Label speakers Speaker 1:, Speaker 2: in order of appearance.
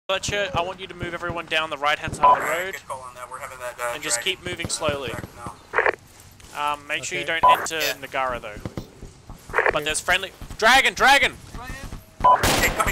Speaker 1: Fletcher, I want you to move everyone down the right-hand side of the road,
Speaker 2: We're having that,
Speaker 1: and just keep moving slowly. Make sure you
Speaker 3: Okay.
Speaker 1: don't enter Nagara though. But there's friendly... Dragon! Dragon!
Speaker 2: Okay, go